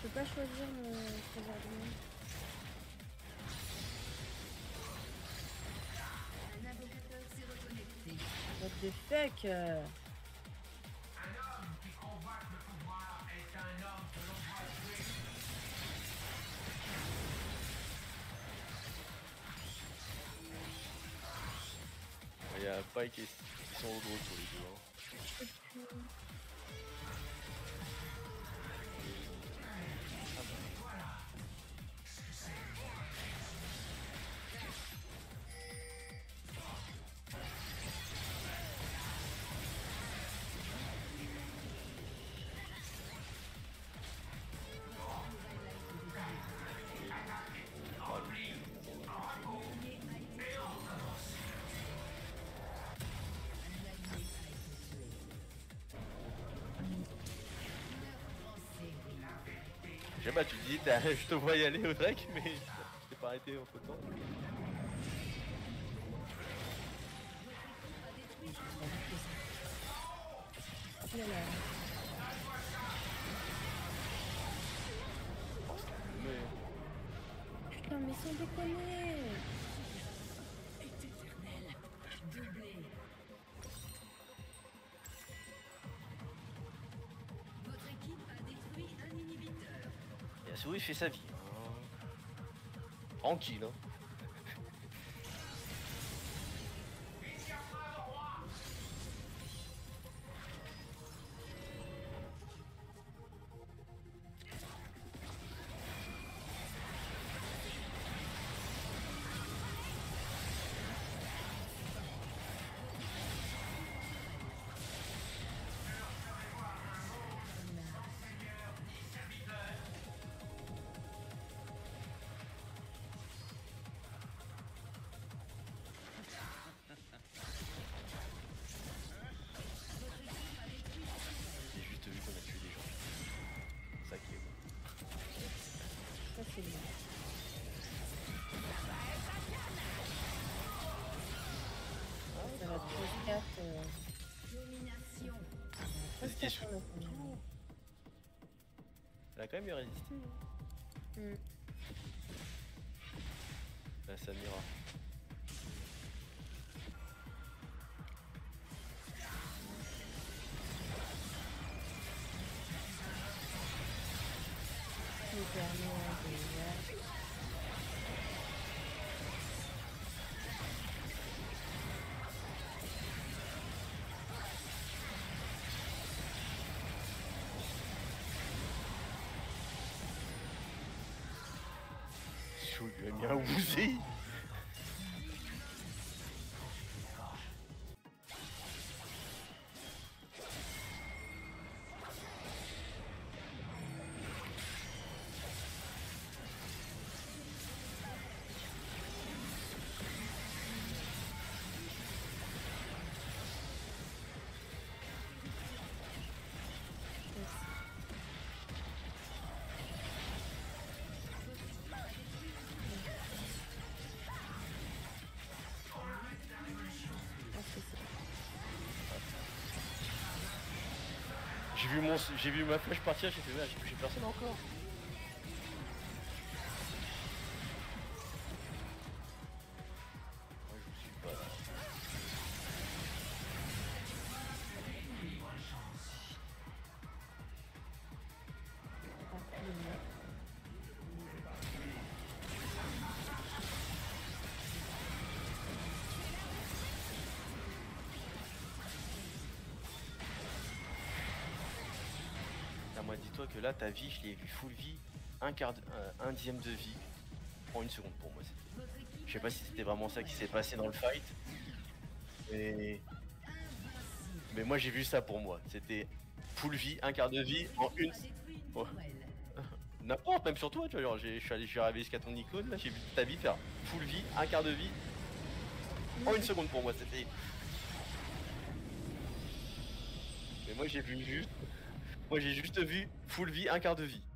pas choisir mon trésor du monde. Un invocateur s'est reconnecté. What the fuck Un homme qui convoite le pouvoir est un homme que l'on doit tuer. Il y a Pike qui sont au gros sur les deux. Hein. J'aime pas, tu dis, je te vois y aller au Drake, mais je t'ai pas arrêté entre temps. Oh là là. Putain, mais sans déconner. Doublé. Votre équipe a détruit un inhibiteur. Yasuo il fait sa vie. Hein. Tranquille. Hein. J'ai juste vu qu'on a tué des gens. C'est ça qui est bon. Ça c'est bien. Ça va te 4. Domination. Vas-y, t'es sûr. Elle a quand même bien résisté. La Samira. Nous permet déjà. Chou lui a mis un Woozy. J'ai vu ma flèche partir, j'ai fait là, j'ai touché personne encore. Moi je suis pas là. Ah, moi dis-toi que là ta vie je l'ai vu full vie, un dixième de vie en une seconde pour moi. Je sais pas si c'était vraiment ça qui s'est passé dans le fight. Mais moi j'ai vu ça pour moi. C'était full vie, un quart de vie en une. Oh. N'importe, même sur toi, tu vois, genre je suis arrivé jusqu'à ton icône, là j'ai vu ta vie faire full vie, un quart de vie en une seconde pour moi, c'était. Mais moi j'ai vu juste. Moi j'ai juste vu full vie, un quart de vie.